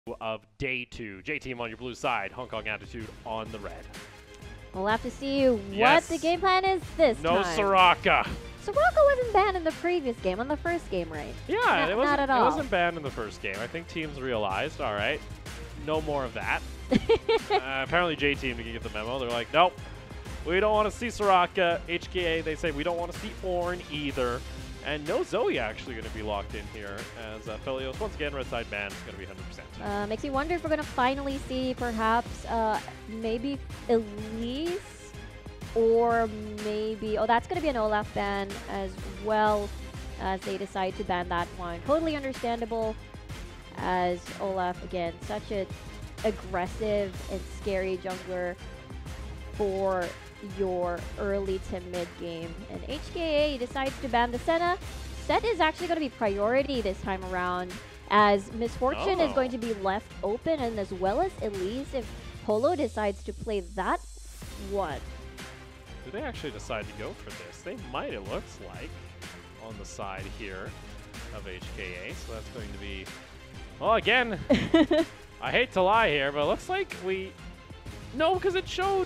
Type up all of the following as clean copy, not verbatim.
of day 2. J-Team on your blue side, Hong Kong Attitude on the red. We'll have to see what the game plan is this time. No Soraka. Soraka wasn't banned in the previous game, on the first game, right? Yeah, Not at all. It wasn't banned in the first game. I think teams realized, all right, no more of that. Apparently J-Team didn't get the memo. They're like, nope, we don't want to see Soraka. HKA, they say we don't want to see Ornn either. And no Zoe actually going to be locked in here as Felios, once again, red side ban is going to be 100%. Makes me wonder if we're going to finally see perhaps maybe Elise or maybe, oh, that's going to be an Olaf ban as well as they decide to ban that one. Totally understandable as Olaf, again, such an aggressive and scary jungler for your early to mid game. And HKA decides to ban the Senna. Set is actually going to be priority this time around, as Misfortune is going to be left open, and as well as Elise if Polo decides to play that one. Do they actually decide to go for this? They might, it looks like, on the side here of HKA. So that's going to be, well, again, I hate to lie here, but it looks like we, no, because it showed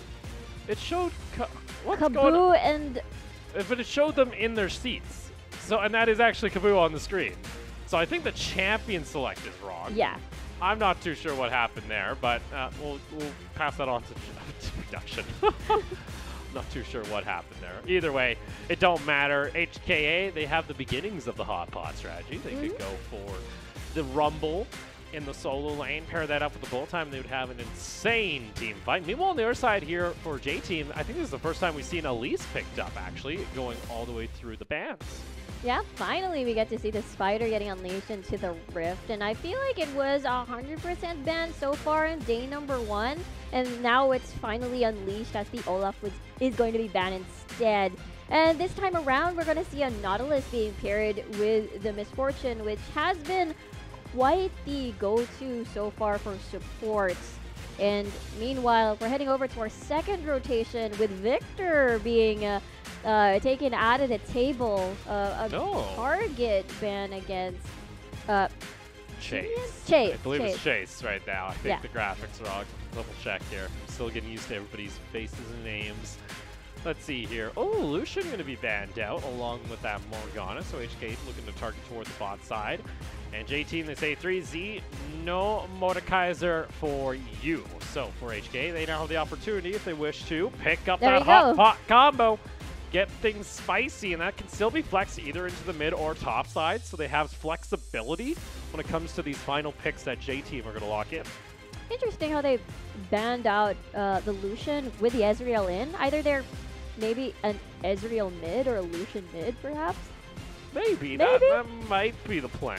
what's Kaboo going on? and... But it showed them in their seats. So, and that is actually Kaboo on the screen. So I think the champion select is wrong. Yeah. I'm not too sure what happened there, but we'll pass that on to production. Not too sure what happened there. Either way, it don't matter. HKA, they have the beginnings of the hot pot strategy. They could go for the Rumble in the solo lane, pair that up with the bullet time, they would have an insane team fight. Meanwhile, on the other side here for J-Team, I think this is the first time we've seen Elise picked up, actually, going all the way through the bans. Yeah, finally we get to see the spider getting unleashed into the rift, and I feel like it was 100% banned so far in day number 1, and now it's finally unleashed as the Olaf is going to be banned instead. And this time around, we're going to see a Nautilus being paired with the Misfortune, which has been quite the go-to so far for supports. And meanwhile, we're heading over to our second rotation with Victor being taken out of the table. A target ban against Chase. I believe it's Chase right now. I think the graphics are wrong. Double check here. I'm still getting used to everybody's faces and names. Let's see here. Oh, Lucian going to be banned out along with that Morgana. So HK looking to target toward the bot side. And J-Team, they say 3Z, no Mordekaiser for you. So for HK, they now have the opportunity, if they wish to, pick up that hot pot combo, get things spicy, and that can still be flexed either into the mid or top side. So they have flexibility when it comes to these final picks that J-Team are going to lock in. Interesting how they banned out the Lucian with the Ezreal in. Either they're maybe an Ezreal mid or a Lucian mid, perhaps? Maybe. That might be the plan.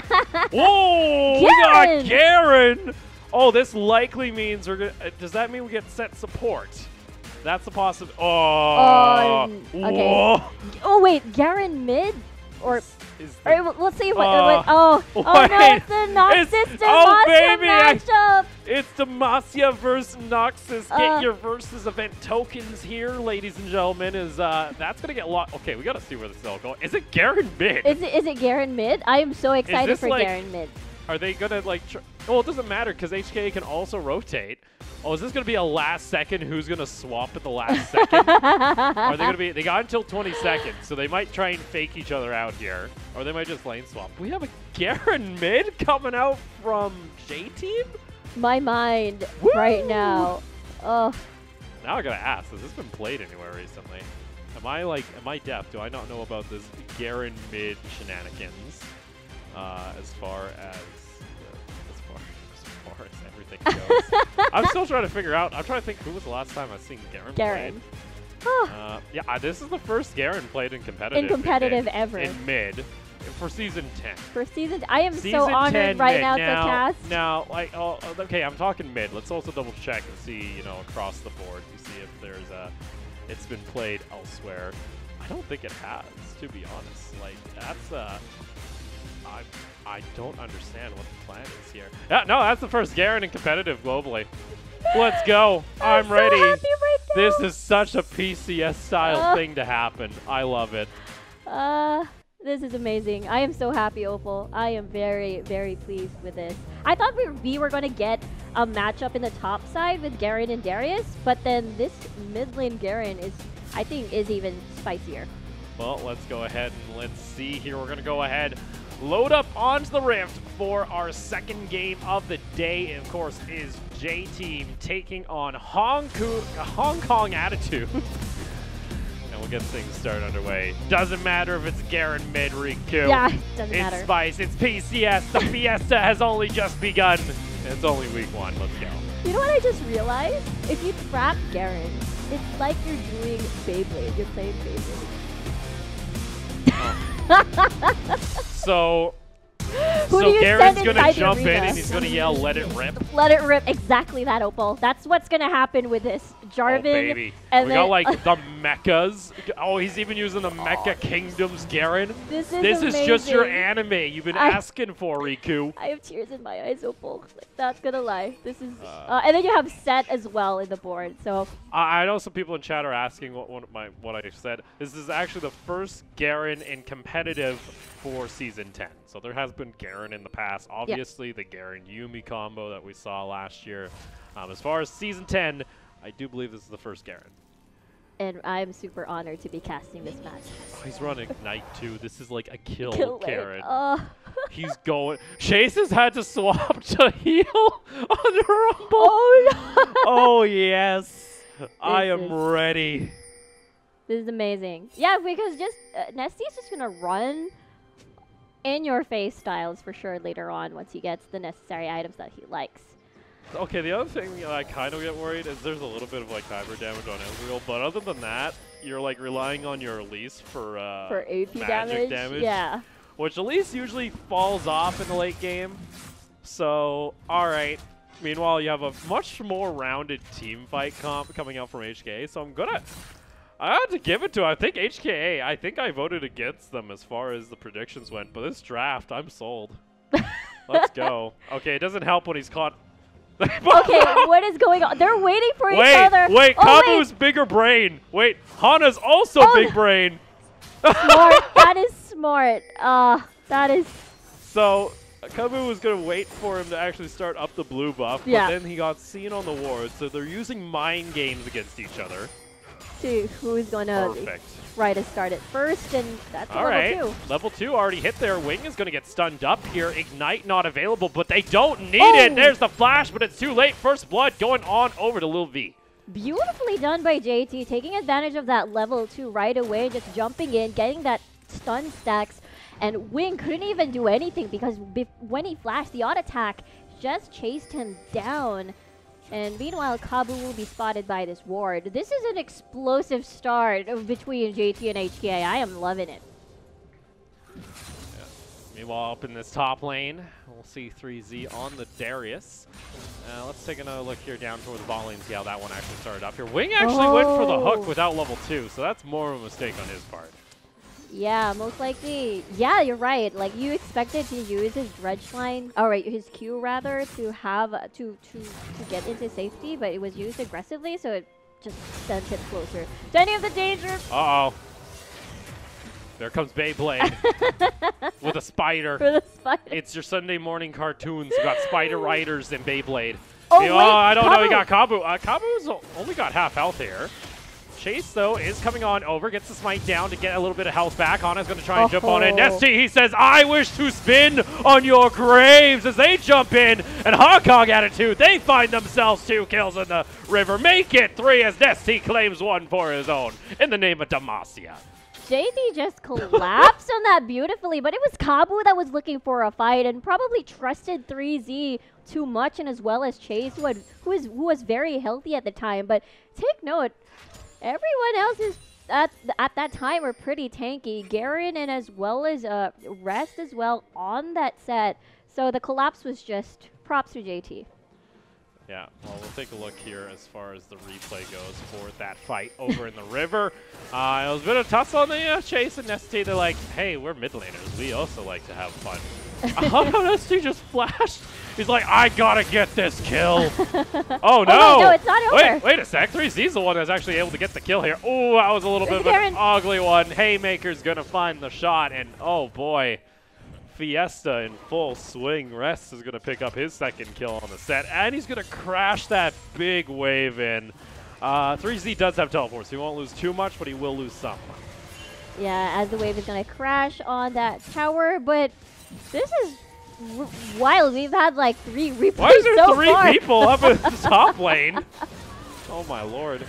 Whoa! We got Garen! Oh, this likely means we're gonna. Does that mean we get set support? That's a possibility. Oh! Okay. Whoa. Oh, wait. Garen mid? Or... All right, let's see what. Oh no, it's the Noxus matchup. It's Demacia versus Noxus. Get your versus event tokens here, ladies and gentlemen. Is that's gonna get locked? Okay, we gotta see where this is all going. Is it Garen mid? Is it Garen mid? I am so excited for Garen mid. Are they gonna like? Well, it doesn't matter because HKA can also rotate. Oh, is this going to be a last second? Who's going to swap at the last second? Are they going to be... They got until 20 seconds, so they might try and fake each other out here. Or they might just lane swap. We have a Garen mid coming out from J-Team? My mind right now. Oh. Now I got to ask, has this been played anywhere recently? Am I deaf? Do I not know about this Garen mid shenanigans as far as everything goes? I'm still trying to figure out. I'm trying to think who was the last time I've seen Garen played. Yeah, this is the first Garen played in competitive. Ever. In mid. For Season 10. For Season... I am so honored right now to cast. Now, like, okay, I'm talking mid. Let's also double check and see, across the board to see if there's it's been played elsewhere. I don't think it has, to be honest. Like, that's, I don't understand what the plan is here. Yeah, no, that's the first Garen in competitive globally. Let's go. I'm ready. So happy right now. This is such a PCS style thing to happen. I love it. This is amazing. I am so happy, Opal. I am very, very pleased with this. I thought we were going to get a matchup in the top side with Garen and Darius, but then this mid lane Garen is, I think, is even spicier. Well, let's go ahead and let's see here. We're going to go ahead, load up onto the Rift for our second game of the day. And of course, is J-Team taking on Hong Kong Attitude. And we'll get things started underway. Doesn't matter if it's Garen mid, Riku. Yeah, doesn't matter. It's Spice, it's PCS. The fiesta has only just begun. It's only week 1. Let's go. You know what I just realized? If you trap Garen, it's like you're doing Beyblade. You're playing Beyblade. So Who do you Garen's send going to inside the jump in arena? and he's going to yell, "Let it rip." Let it rip. Exactly that, Opal. That's what's going to happen with this. Jarvan. Oh, baby. And we then, got like the mechas. Oh, he's even using the Mecha Kingdoms Garen. This is just your anime you've been asking for, Riku. I have tears in my eyes, Opal. Like, not gonna lie. This is, and then you have Set as well in the board. So I know some people in chat are asking what I said. This is actually the first Garen in competitive for Season 10. So there has been Garen in the past. Obviously, the Garen-Yumi combo that we saw last year. As far as Season 10, I do believe this is the first Garen. And I'm super honored to be casting this match. Oh, he's running Ignite too. This is like a kill Garen. He's going. Chase has had to swap to heal on the Rumble. Oh, no. Oh, yes. I am ready. This is amazing. Yeah, because just Nesty's just going to run in your face styles for sure later on once he gets the necessary items that he likes. Okay, the other thing I kind of get worried is there's a little bit of like cyber damage on Ezreal, but other than that, you're like relying on your Elise for AP magic damage. Yeah. Which Elise usually falls off in the late game. So, alright. Meanwhile, you have a much more rounded team fight comp coming out from HKA, so I had to give it to, I think, HKA. I think I voted against them as far as the predictions went, but this draft, I'm sold. Let's go. Okay, it doesn't help when he's caught. Okay, what is going on? They're waiting for each other. Wait, Kabu's bigger brain. Wait, Hana's also big brain. Smart. That is smart. That is. So, Kabu was going to wait for him to actually start up the blue buff, but then he got seen on the ward, so they're using mind games against each other. See who's going to try to start it first, and that's level 2. Level 2 already hit there. Wing is going to get stunned up here. Ignite not available, but they don't need it. There's the flash, but it's too late. First blood going on over to Lil V. Beautifully done by JT, taking advantage of that level 2 right away, just jumping in, getting that stun stacks, and Wing couldn't even do anything because when he flashed, the auto attack just chased him down. And meanwhile, Kabu will be spotted by this ward. This is an explosive start between JT and HKA. I am loving it. Yeah. Meanwhile, up in this top lane, we'll see 3Z on the Darius. Let's take another look here down toward the bot lane, see how that one actually started up here. Wing actually went for the hook without level 2, so that's more of a mistake on his part. Yeah, most likely. Yeah, you're right. Like, you expected to use his dredge line, his Q rather, to have to get into safety, but it was used aggressively, so it just sent him closer to any of the danger. Uh-oh. There comes Beyblade with a spider. With a spider. It's your Sunday morning cartoons. You got Spider Riders and Beyblade. Oh, I don't know. You got Kabu. Kabu's only got half health here. Chase, though, is coming on over, gets the smite down to get a little bit of health back. Hana's going to try and jump on it. Nesty, he says, "I wish to spin on your graves," as they jump in. And Hong Kong Attitude, they find themselves 2 kills in the river. Make it 3 as Nesty claims 1 for his own in the name of Demacia. JD just collapsed on that beautifully, but it was Kabu that was looking for a fight and probably trusted 3Z too much, and as well as Chase, who was very healthy at the time. But take note, everyone else is at that time were pretty tanky. Garen and as well as Rest as well on that set. So the collapse was just props to JT. Yeah, well, we'll take a look here as far as the replay goes for that fight over in the river. It was a bit of tussle on the Chase and Nesty. They're like, hey, we're mid laners. We also like to have fun. How did SG just flashed? He's like, I gotta get this kill. Oh no! No, it's not over. Wait a sec. 3Z's the one that's actually able to get the kill here. Oh, that was a little bit of an ugly one. Haymaker's gonna find the shot, and oh boy. Fiesta in full swing. Rest is gonna pick up his second kill on the set, and he's gonna crash that big wave in. 3Z does have teleport, so he won't lose too much, but he will lose some. Yeah, as the wave is going to crash on that tower, but this is wild. We've had like 3 replays. Why is there so 3 far? people up in the top lane? Oh my lord.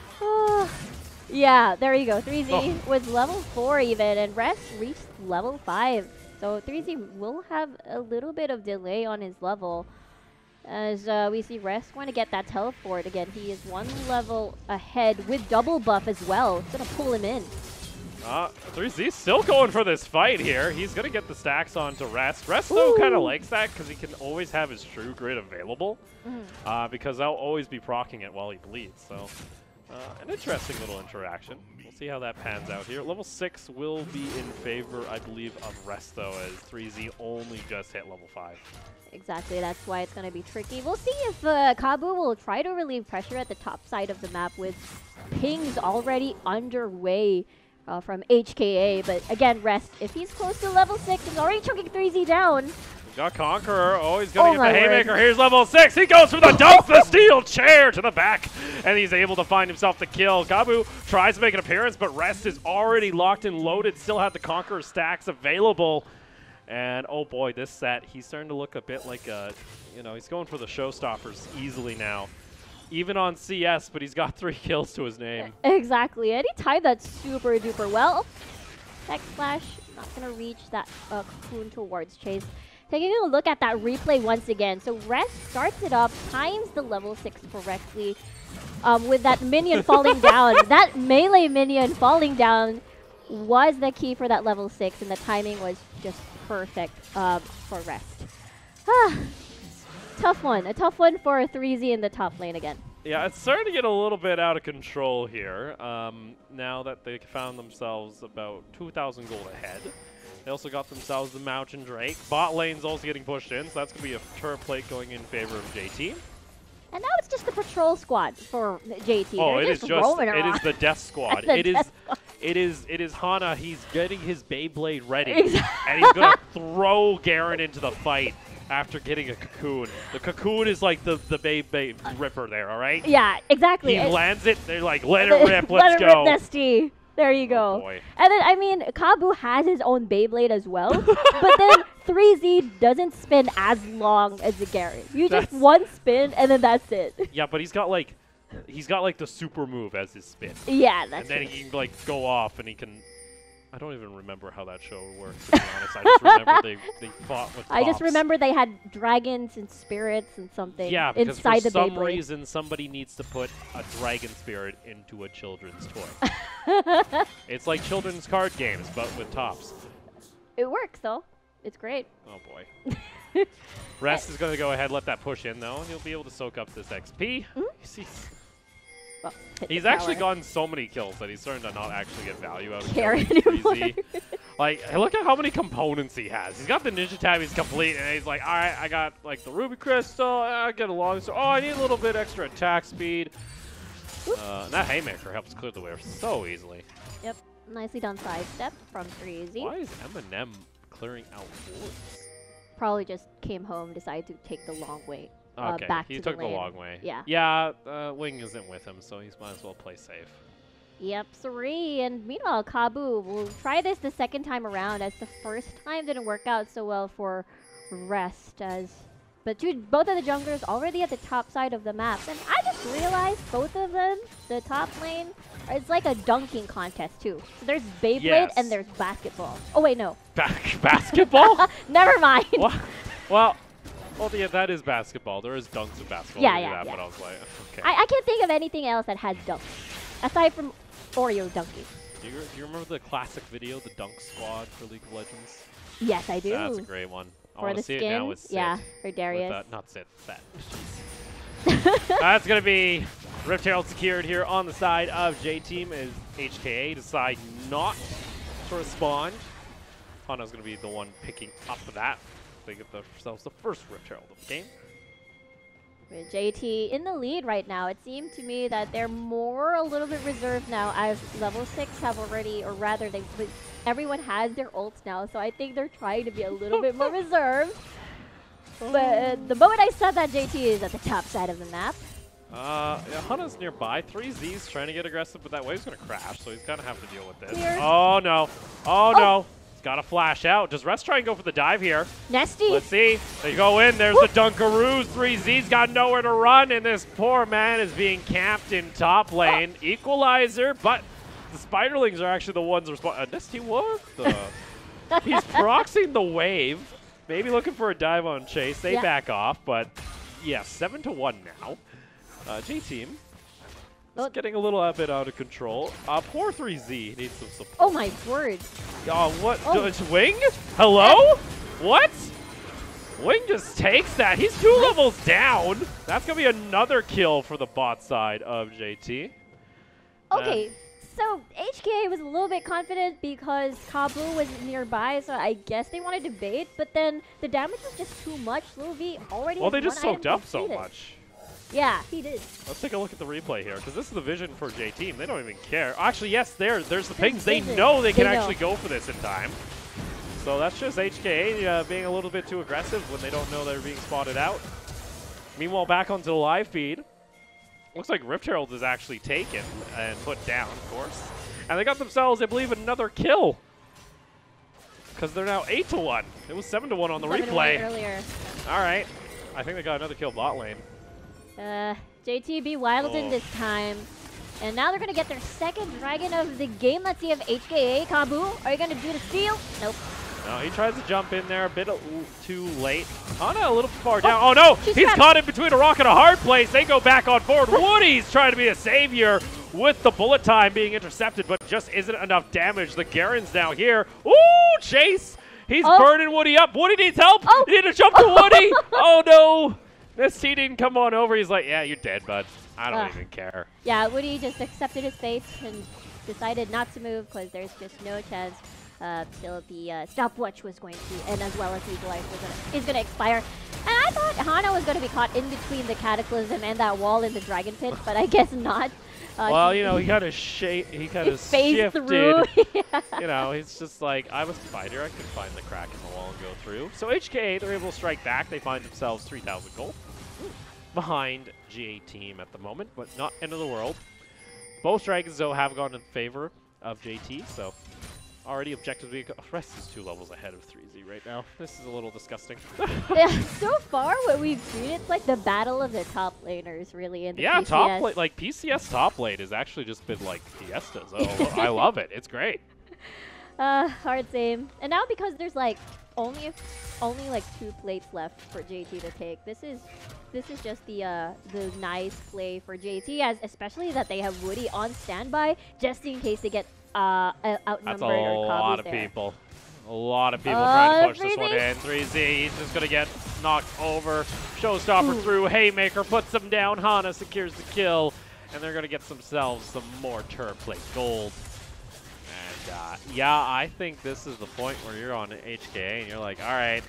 Yeah, there you go. 3Z was level 4 even, and Rest reached level 5. So 3Z will have a little bit of delay on his level. As we see Rest want to get that teleport again. He is 1 level ahead with double buff as well. It's going to pull him in. 3Z's still going for this fight here. He's going to get the stacks onto Rest. Rest, though, kind of likes that because he can always have his true grid available because I'll always be proccing it while he bleeds. So an interesting little interaction. We'll see how that pans out here. Level 6 will be in favor, I believe, of Rest, though, as 3Z only just hit level 5. Exactly, that's why it's going to be tricky. We'll see if Kabu will try to relieve pressure at the top side of the map with pings already underway from HKA. But again, Rest, if he's close to level 6, he's already choking 3Z down. We've got Conqueror. Oh, he's going to get the Haymaker. Here's level 6. He goes for the dunk, the steel chair to the back, and he's able to find himself the kill. Kabu tries to make an appearance, but Rest is already locked and loaded, still had the Conqueror stacks available. And oh boy, this set, he's starting to look a bit like he's going for the showstoppers easily now. Even on CS, but he's got 3 kills to his name. Exactly, and he timed that super duper well. Tech Flash, not going to reach that cocoon towards Chase. Taking a look at that replay once again. So Rest starts it up, times the level 6 correctly with that minion falling down. That melee minion falling down was the key for that level 6, and the timing was just perfect for Rest. Tough one. A tough one for 3Z in the top lane again. Yeah, it's starting to get a little bit out of control here now that they found themselves about 2,000 gold ahead. They also got themselves the Mountain Drake. Bot lane's also getting pushed in, so that's going to be a turret plate going in favor of JT. And now it's just the patrol squad for JT. Oh, They're it is the death squad. It is Hana. He's getting his Beyblade ready, and he's gonna throw Garen into the fight after getting a cocoon. The cocoon is like the Beyblade ripper there. All right. Yeah, exactly. He lands it. They're like, let it rip. Let's go. Let it rip, Nesty. There you go. Oh boy. And then, I mean, Kabu has his own Beyblade as well, but then 3Z doesn't spin as long as the Garen. You just one spin, and then that's it. Yeah, but he's got like the super move as his spin. Yeah, that's And then he can like go off, and he can. I don't even remember how that show works, to be honest. I just remember they fought with I just remember they had dragons and spirits and something inside the Beyblade. For some reason, somebody needs to put a dragon spirit into a children's toy. It's like children's card games, but with tops. It works, though. It's great. Oh, boy. Rest is going to go ahead, let that push in, though, and he'll be able to soak up this XP. Well, he's actually gotten so many kills that he's starting to not actually get value out of it. Like, look at how many components he has. He's got the ninja tab, he's complete, and he's like, all right, I got like the ruby crystal, I get a long sword. Oh, I need a little bit extra attack speed. That Haymaker helps clear the way so easily. Yep, nicely done sidestep from 3Z. Why is Eminem clearing out wards? Probably just came home, decided to take the long way. Okay, back he to took the the lane. long way. Yeah. Yeah, Wing isn't with him, so he might as well play safe. Yep, 3. And meanwhile, Kabu will try this the second time around, as the first time didn't work out so well for Rest. But both of the junglers already at the top side of the map. And I just realized both of them, the top lane, it's like a dunking contest too. So there's Beyblade and there's basketball. Oh wait, no. Basketball? Never mind. Well, yeah, that is basketball. There is dunks in basketball. Yeah. But I was like, okay. I can't think of anything else that has dunks, aside from Oreo dunking. Do you remember the classic video, the Dunk Squad for League of Legends? Yes, I do. That's a great one. I want For to see the it now with skin, Sid. yeah, for Darius. Not Sid, Set. That's going to be Rift Herald secured here on the side of J-Team as HKA decide not to respond. Hana's going to be the one picking up that they get themselves the first Rift Herald of the game. With JT in the lead right now, it seemed to me that they're more a little bit reserved now, as level 6 have already, or rather, everyone has their ults now, so I think they're trying to be a little bit more reserved. But the moment I said that, JT is at the top side of the map. Yeah, Hana's nearby. 3Z's trying to get aggressive, but that wave's going to crash, so he's going to have to deal with this. Clear. Oh, no. Oh, no. He's got to flash out. Does Rest try and go for the dive here? Nesty. Let's see. They go in. There's the Dunkaroos. 3Z's got nowhere to run, and this poor man is being camped in top lane. Equalizer, but the Spiderlings are actually the ones responding. Nesty, what? He's proxying the wave. Maybe looking for a dive on Chase. They back off, but yeah, 7-1 now. J-Team is getting a little bit out of control. Poor 3Z needs some support. Oh my word. Oh, what? It's Wing? Hello? What? Wing just takes that. He's 2 levels down. That's going to be another kill for the bot side of JT. Okay, so HKA was a little bit confident because Kabu was nearby, so I guess they wanted to bait, but then the damage was just too much. Lil V already Well, they just soaked up so much. Yeah, he did. Let's take a look at the replay here, because this is the vision for J-Team. They don't even care. Actually, yes, there's the pings. They know they can actually go for this in time. So that's just HKA being a little bit too aggressive when they don't know they're being spotted out. Meanwhile, back onto the live feed. Looks like Rift Herald is actually taken and put down, of course. And they got themselves, I believe, another kill. Because they're now 8-1. It was 7-1 on the replay. Earlier. All right. I think they got another kill bot lane. JTB Wildin this time. And now they're going to get their second dragon of the game. Let's see if HKA, Kabu, are you going to do the steal? Nope. No, he tries to jump in there a bit too late. Hana a little far down. Oh, no! He's caught in between a rock and a hard place. They go back on forward. Woody's trying to be a savior with the bullet time being intercepted, but just isn't enough damage. The Garen's now here. Ooh, Chase! He's burning Woody up. Woody needs help! He need to jump to Woody! Oh, no! This T didn't come on over. He's like, yeah, you're dead, bud. I don't even care. Yeah, Woody just accepted his fate and decided not to move because there's just no chance till the stopwatch was going to, and as well as Equalizer is going to expire. And I thought Hana was going to be caught in between the Cataclysm and that wall in the Dragon Pit, but I guess not. Well, you know, he kind of shifted. Through. You know, he's just like, I'm a spider. I can find the crack in the wall and go through. So HKA, they're able to strike back. They find themselves 3,000 gold behind J-Team at the moment, but not end of the world. Both dragons, though, have gone in favor of JT, so already objectively, Rest is 2 levels ahead of 3Z right now. This is a little disgusting. Yeah, so far what we've seen, it's like the battle of the top laners, really, in the PCS. Top lane, like PCS top lane has actually just been like fiestas. Oh, I love it. It's great. Hard same. And now because there's like only like 2 plates left for JT to take. This is just the nice play for JT, as especially that they have Woody on standby just in case they get outnumbered. That's a lot of people. A lot of people trying to push this one in. 3Z, he's just going to get knocked over. Showstopper through. Haymaker puts him down. Hana secures the kill. And they're going to get themselves some more turret plate gold. And yeah, I think this is the point where you're on HKA and you're like, all right,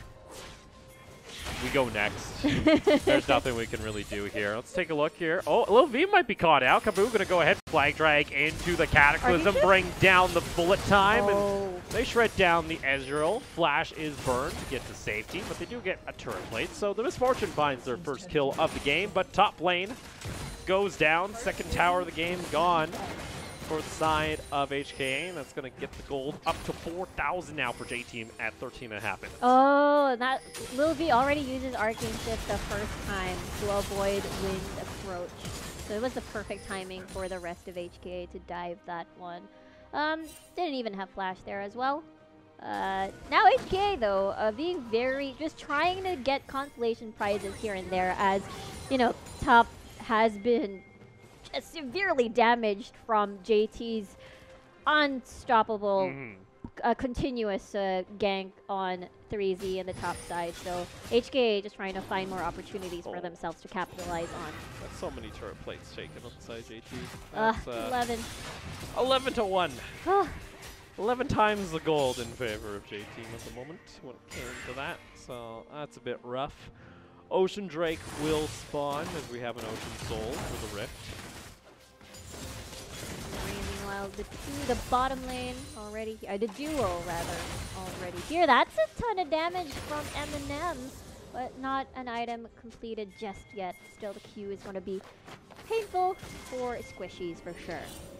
we go next. There's nothing we can really do here. Let's take a look here. Oh, Lil V might be caught out. Kabu going to go ahead, flag drag into the Cataclysm, bring down the bullet time, and they shred down the Ezreal. Flash is burned to get to safety, but they do get a turret plate. So the Misfortune finds their first kill of the game, but top lane goes down. Second tower of the game gone for the side of HKA, and that's going to get the gold up to 4,000 now for J-Team at 13.5 minutes. Oh, that Lil V already uses Arcane Shift the first time to avoid wind approach. So it was the perfect timing for the rest of HKA to dive that one. Didn't even have flash there as well. Now HKA though, being just trying to get consolation prizes here and there, as you know, top has been severely damaged from JT's unstoppable continuous gank on 3Z in the top side. So HKA just trying to find more opportunities for themselves to capitalize on. That's so many turret plates taken on the side JT. That's 11. 11-1. 11 times the gold in favor of J Team at the moment when it came to that. So that's a bit rough. Ocean Drake will spawn as we have an Ocean Soul for the Rift. Meanwhile, the bottom lane already, the duo rather, already here. That's a ton of damage from M&M, but not an item completed just yet. Still, the Q is going to be painful for Squishies for sure.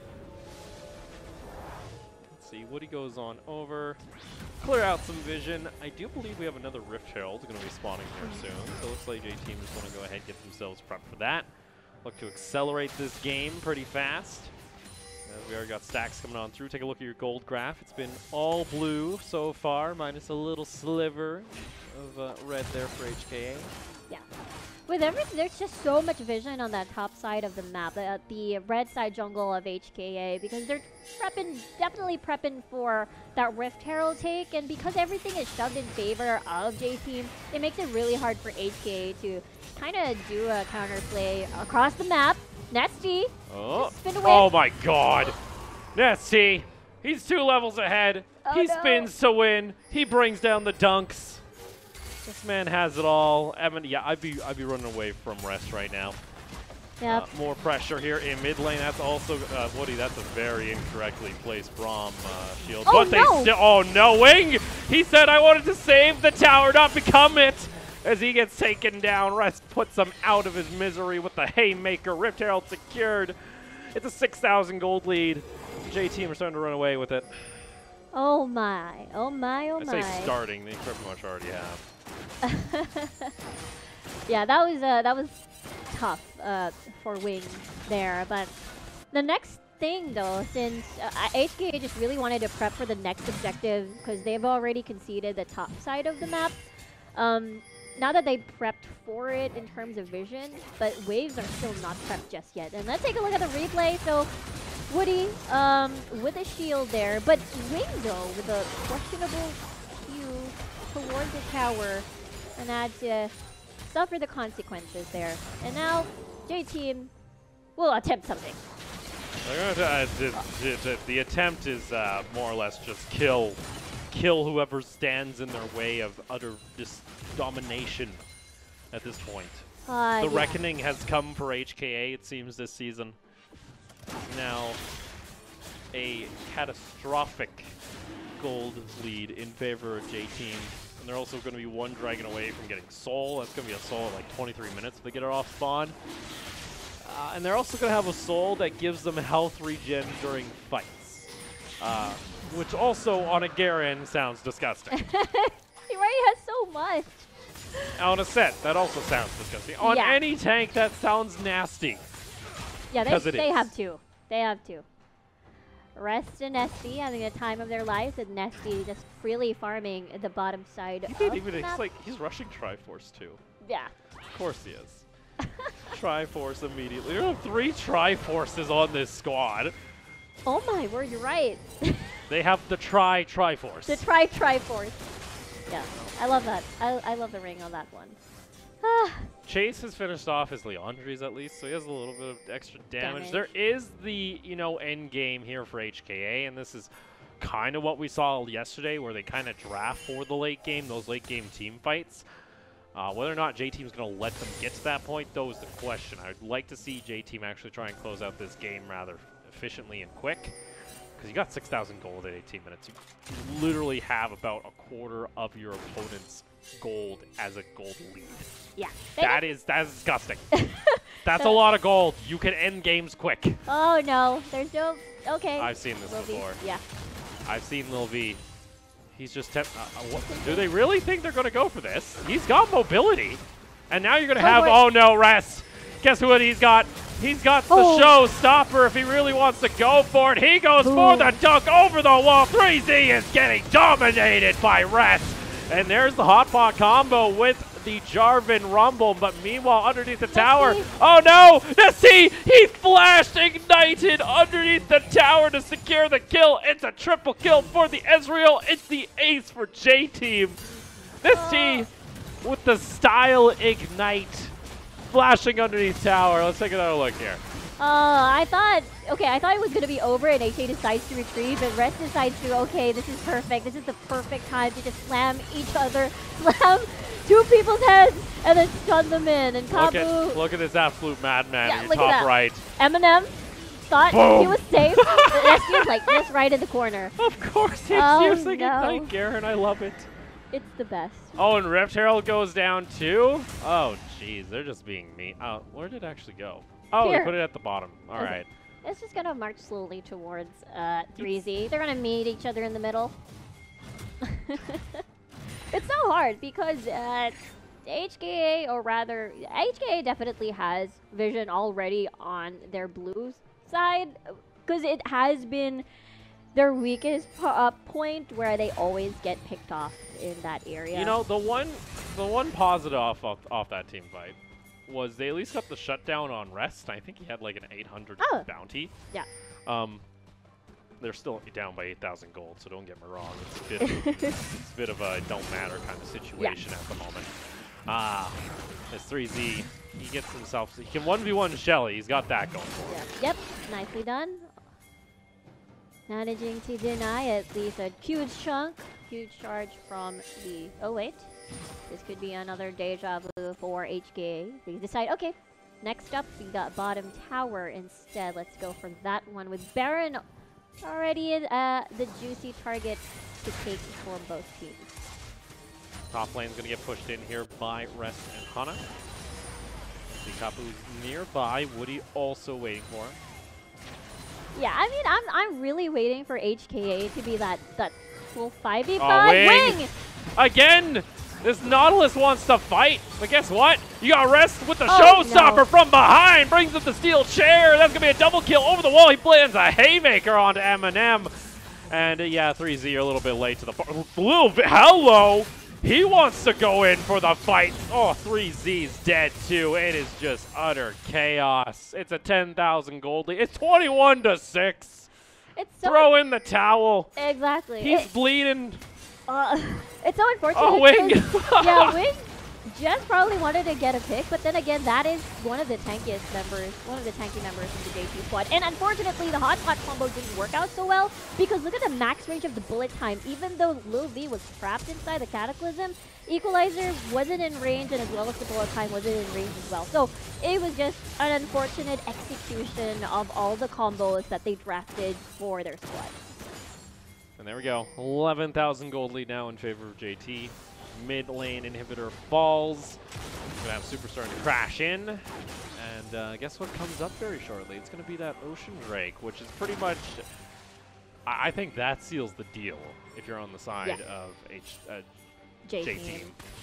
Let's see, Woody goes on over, clear out some vision. I do believe we have another Rift Herald going to be spawning here soon, so it looks like J-Team is going to go ahead and get themselves prepped for that. Look to accelerate this game pretty fast. We already got stacks coming on through. Take a look at your gold graph. It's been all blue so far, minus a little sliver of red there for HKA. Yeah. With everything, there's just so much vision on that top side of the map, the red side jungle of HKA, because they're definitely prepping for that Rift Herald take, and because everything is shoved in favor of J-Team, it makes it really hard for HKA to kind of do a counterplay across the map. Nesty. Oh my god. Nesty. He's 2 levels ahead. Oh he no. spins to win. He brings down the dunks. This man has it all. Evan, yeah, I'd be running away from rest right now. Yep. More pressure here in mid lane. That's also Woody. That's a very incorrectly placed Braum shield. Oh, But they still. Oh no, Wing! He said I wanted to save the tower, not become it. As he gets taken down, Rest puts him out of his misery with the haymaker. Rift Herald secured. It's a 6,000 gold lead. J-Team are starting to run away with it. Oh my, oh my, oh my. I say starting, they pretty much already have. Yeah, that was tough for Wing there. But the next thing though, since HKA just really wanted to prep for the next objective because they've already conceded the top side of the map. Now that they prepped for it in terms of vision, but waves are still not prepped just yet. And let's take a look at the replay. So Woody with a shield there, but Wing though with a questionable Q towards the tower, and had to suffer the consequences there. And now J-Team will attempt something. The attempt is more or less just kill whoever stands in their way of utter domination at this point. The reckoning has come for HKA, it seems, this season. Now, a catastrophic gold lead in favor of J-Team. And they're also going to be 1 dragon away from getting Soul. That's going to be a Soul in like 23 minutes if they get it off spawn. And they're also going to have a Soul that gives them health regen during fights. Which also, on a Garen, sounds disgusting. He already has so much. On a set, that also sounds disgusting. On any tank, that sounds nasty. Yeah, they have to. They have to. Rest and Nesty having the time of their lives, and Nesty just freely farming the bottom side of the map. He's rushing Triforce too. Yeah. Of course he is. Triforce immediately. There are 3 Triforces on this squad. Oh my word, you're right. They have the Triforce. The Triforce. Yeah, I love that. I love the ring on that one. Chase has finished off his Leandries at least, so he has a little bit of extra damage. There is the, end game here for HKA, and this is kind of what we saw yesterday, where they kind of draft for the late game, those late game team fights. Whether or not J-Team is going to let them get to that point, though, is the question. I would like to see J-Team actually try and close out this game rather efficiently and quick, because you got 6,000 gold at 18 minutes. You literally have about a quarter of your opponent's gold as a gold lead. Yeah. That's disgusting. That's a lot of gold. You can end games quick. Oh no, there's no. Okay. I've seen this before. Yeah. I've seen Lil V. He's just do they really think they're going to go for this? He's got mobility. And now you're going to have, oh no, Rest. Guess what he's got? He's got the showstopper if he really wants to go for it. He goes for the dunk over the wall. 3Z is getting dominated by Rest. And there's the hot pot combo with the Jarvan Rumble, but meanwhile underneath the tower, oh no, Nessie, he flashed ignited underneath the tower to secure the kill. It's a triple kill for the Ezreal. It's the ace for J-Team. Nessie with the style ignite, flashing underneath tower. Let's take another look here. I thought it was going to be over and HKA decides to retreat, but Rest decides to, okay, this is perfect. This is the perfect time to just slam each other, slam two people's heads, and then stun them in. And Kabu... Look at this absolute madman Yeah, in your look at top that. right. Eminem thought Boom. he was safe. Rescue was like this right in the corner. Of course, it's Oh, using no. Ignite, Garen. I love it. It's the best. Oh, and Rift Herald goes down too? Oh, jeez. They're just being mean. Oh, where did it actually go? Oh, Here. we put it at the bottom. All Okay. right. It's just going to march slowly towards 3Z. They're going to meet each other in the middle. It's so hard because HKA, or rather, HKA definitely has vision already on their blue side because it has been their weakest point where they always get picked off in that area. You know, the one positive off that team fight was they at least got the shutdown on Rest. I think he had like an 800 bounty. Yeah. They're still down by 8,000 gold, so don't get me wrong. It's a bit of, it's a bit of a don't matter kind of situation at the moment. This 3Z, he gets himself, he can 1v1 Shelly. He's got that going for him. Yep, nicely done. Managing to deny at least a huge chunk, huge charge from the... Oh, wait. This could be another deja vu for HKA. They decide, okay, next up, we got bottom tower instead. Let's go for that one with Baron already the juicy target to take for both teams. Top lane's going to get pushed in here by Rest and Hana. Kapu's nearby. Woody also waiting for him. Yeah, I mean, I'm really waiting for HKA to be that full 5v5 Oh, wing. Again, this Nautilus wants to fight, but guess what? You got Rest with the Oh, showstopper no. from behind, brings up the steel chair. That's gonna be a double kill over the wall. He lands a haymaker onto Eminem, and yeah, 3Z are a little bit late to the little bit. Hello. He wants to go in for the fight. Oh, 3Z's dead too. It is just utter chaos. It's a 10,000 gold lead. It's 21-6. It's so Throw in the towel. exactly. He's bleeding. It's so unfortunate. Oh, Wing. Yeah, Wing just probably wanted to get a pick, but then again, that is one of the tankiest members, one of the tanky members in the JT squad. And unfortunately, the hot combo didn't work out so well because look at the max range of the bullet time. Even though Lil V was trapped inside the Cataclysm, Equalizer wasn't in range, and as well as the bullet time wasn't in range as well. So it was just an unfortunate execution of all the combos that they drafted for their squad. And there we go. 11,000 gold lead now in favor of JT. Mid lane inhibitor falls. We're gonna have Superstar to crash in. And guess what comes up very shortly? It's gonna be that Ocean Drake, which is pretty much, I think that seals the deal if you're on the side of JT.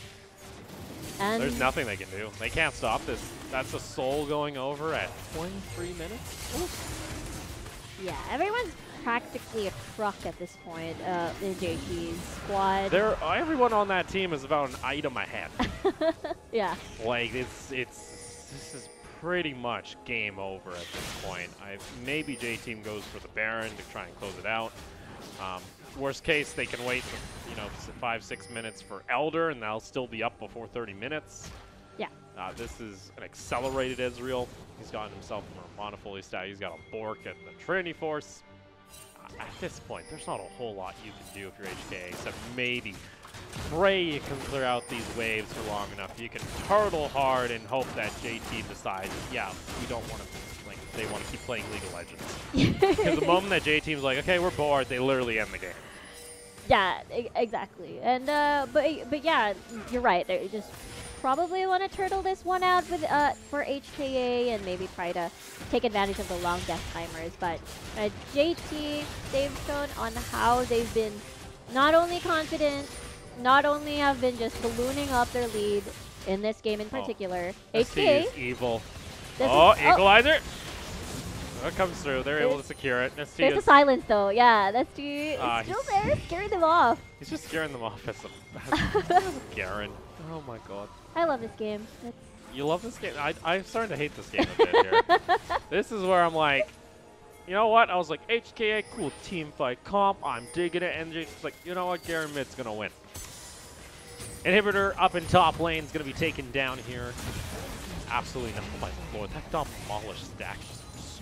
And There's nothing they can do. They can't stop this. That's a soul going over at 23 minutes. oof. Yeah, everyone's practically a truck at this point in JT's squad. Everyone on that team is about an item ahead. Yeah. Like this is pretty much game over at this point. Maybe J Team goes for the Baron to try and close it out. Worst case, they can wait, 5-6 minutes for Elder, and they'll still be up before 30 minutes. Yeah. This is an accelerated Ezreal. He's gotten himself a Monopoly stat. He's got a Bork and the Trinity Force. At this point, there's not a whole lot you can do if you're HKA, except maybe pray you can clear out these waves for long enough. You can turtle hard and hope that JT decides, yeah, we don't want to, they want to keep playing League of Legends. Because the moment that JT's like, okay, we're bored, they literally end the game. Yeah, exactly. And but yeah, you're right. They just probably want to turtle this one out with for HKA and maybe try to take advantage of the long death timers. But JT, they've shown on how they've been not only confident, not only have been just ballooning up their lead in this game in particular. HKA is evil. Oh, Equalizer. That comes through. They're able to secure it. There's a silence though. Yeah, that's still there, scaring them off. He's just scaring them off as Garen. Oh my god. I love this game. You love this game? I'm starting to hate this game a bit here. This is where I'm like, you know what? I was like, HKA, cool team fight comp. I'm digging it. And just like, you know what? Garen mid's going to win. Inhibitor up in top lane is going to be taken down here. Absolutely not. Oh my lord. That demolished stack is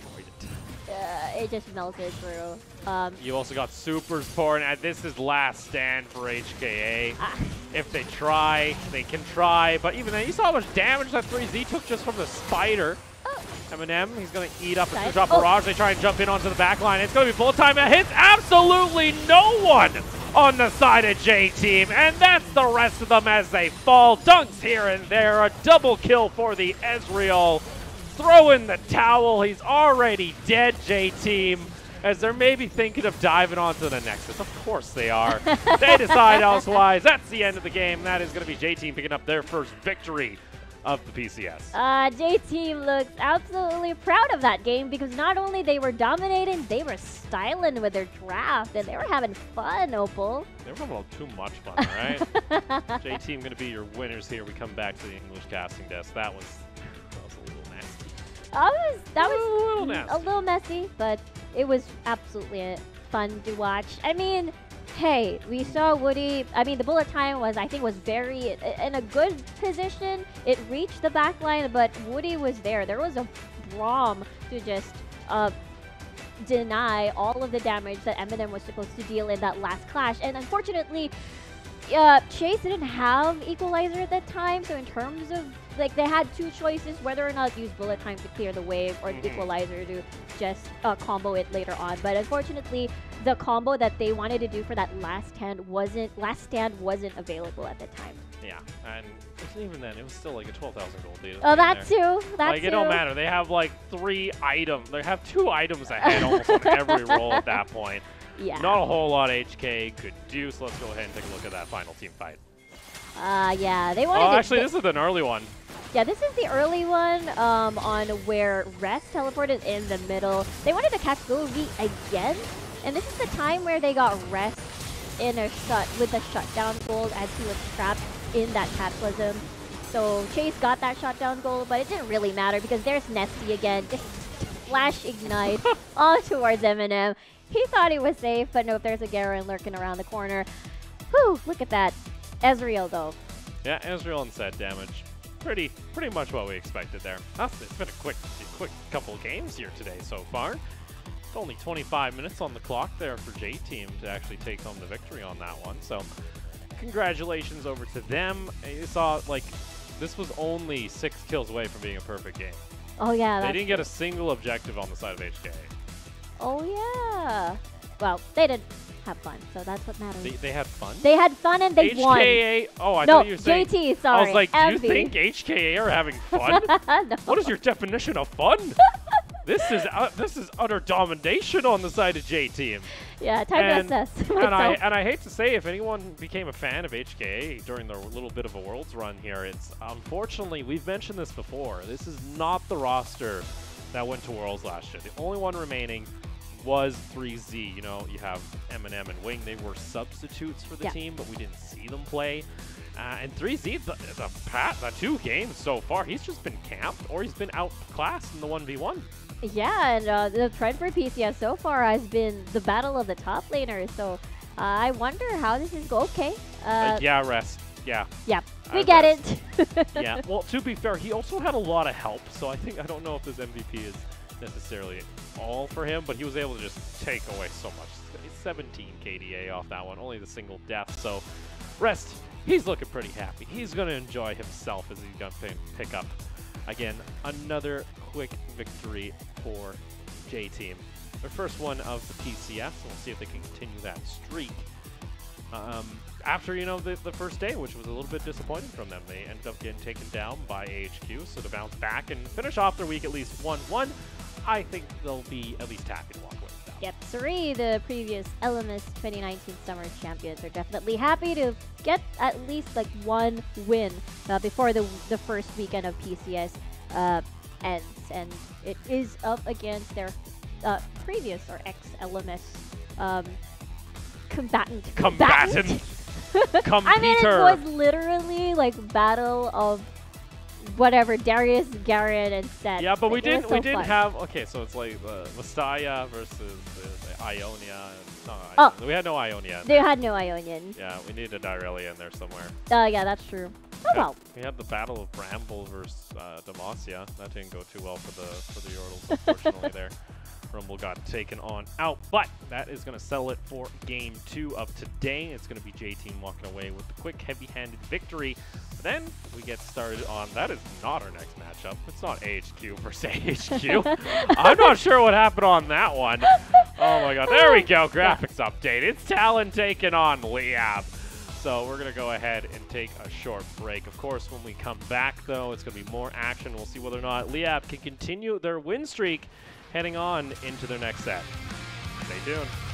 it just melted through. You also got supers pouring, and this is last stand for HKA. If they try, they can try, but even then, you saw how much damage that 3Z took just from the spider. Eminem, he's going to eat up and drop Barrage. They try and jump in onto the back line. It's going to be bullet time. It hits absolutely no one on the side of J-Team, and that's the rest of them as they fall. Dunks here and there. A double kill for the Ezreal. Throw in the towel. He's already dead, J-Team, as they're maybe thinking of diving onto the Nexus. Of course they are. They decide elsewise. That's the end of the game. That is going to be J-Team picking up their first victory of the PCS. J-Team looks absolutely proud of that game because not only they were dominating, they were styling with their draft, and they were having fun, Opal. They were having a little too much fun, right? J-Team going to be your winners here. We come back to the English casting desk. That was a little nasty. That was a little messy, but it was absolutely fun to watch. I mean, hey, we saw Woody. I mean, the bullet time was, I think, was very in a good position. It reached the back line, but Woody was there. There was a Braum to just deny all of the damage that Eminem was supposed to deal in that last clash. And unfortunately, Chase didn't have Equalizer at that time, so in terms of, like, they had two choices, whether or not to use bullet time to clear the wave or Equalizer to just combo it later on. But unfortunately, the combo that they wanted to do for that last stand wasn't available at the time. Yeah, and even then, it was still like a 12,000 gold lead. Oh, that too. That like, too. it don't matter. They have like 3 items. They have 2 items ahead almost on every roll at that point. Yeah. Not a whole lot HK could do, so let's go ahead and take a look at that final team fight. Yeah, they wanted to... actually, this is an early one. Yeah, this is the early one on where Rest teleported in the middle. They wanted to catch Govi again, and this is the time where they got Rest in a with the shutdown gold as he was trapped in that cataclysm. So Chase got that shutdown gold, but it didn't really matter because there's Nesty again. Just flash ignite all towards Eminem. He thought he was safe, but nope, there's a Garen lurking around the corner. Whew, look at that. Ezreal, though. Yeah, Ezreal and set damage. Pretty much what we expected there. It's been a quick couple of games here today so far. It's only 25 minutes on the clock there for J-Team to actually take home the victory on that one. So congratulations over to them. You saw, like, this was only 6 kills away from being a perfect game. Oh, yeah. They didn't get a single objective on the side of HKA. Oh, yeah. Well, they did have fun, so that's what matters. They had fun? They had fun and they won. HKA, oh, I thought you were saying... JT, sorry. I was like, do MV. you think HKA are having fun? No. What is your definition of fun? This is utter domination on the side of J-Team. Yeah, time to assess myself. And I hate to say, if anyone became a fan of HKA during their little bit of a Worlds run here, it's unfortunately, we've mentioned this before, this is not the roster that went to Worlds last year. The only one remaining was 3Z. You know, you have Eminem and Wing. They were substitutes for the team, but we didn't see them play. And 3Z, the 2 games so far, he's just been camped or he's been outclassed in the 1v1. Yeah, and the trend for PCS so far has been the battle of the top laners. So I wonder how this is okay. Yeah, Rest. Yeah. Yeah, we get it. Yeah, well, to be fair, he also had a lot of help. So I don't know if this MVP is necessarily all for him, but he was able to just take away so much. 17 KDA off that one, only the single death. So Rest, he's looking pretty happy. He's going to enjoy himself as he's going to pick up, again, another quick victory for J-Team. Their first one of the PCS. We'll see if they can continue that streak. After, you know, the first day, which was a little bit disappointing from them. They ended up getting taken down by AHQ, so to bounce back and finish off their week at least 1-1, I think they'll be at least happy to walk away with that. Yep, Suri, the previous LMS 2019 Summer Champions, are definitely happy to get at least like 1 win before the first weekend of PCS ends. And it is up against their previous or ex-LMS combatant. I mean, it was literally like battle of whatever, Darius, Garen, and Seth. Yeah, but we didn't have, okay, so it's like Messiah versus the Ionia. We had no Ionia. They had no Ionian. Yeah, we needed Irelia in there somewhere. Yeah, that's true. Oh, well. We had the Battle of Bramble versus Demacia. That didn't go too well for the Yordles, unfortunately, there. Rumble got taken on out, but that is going to settle it for game 2 of today. It's going to be J-Team walking away with the quick, heavy-handed victory. But then we get started on, that is not our next matchup. It's not AHQ versus AHQ. I'm not sure what happened on that one. Oh my god, there we go, graphics update. It's Talon taking on Liab. So we're going to go ahead and take a short break. Of course, when we come back, though, it's going to be more action. We'll see whether or not Liab can continue their win streak heading on into their next set. Stay tuned.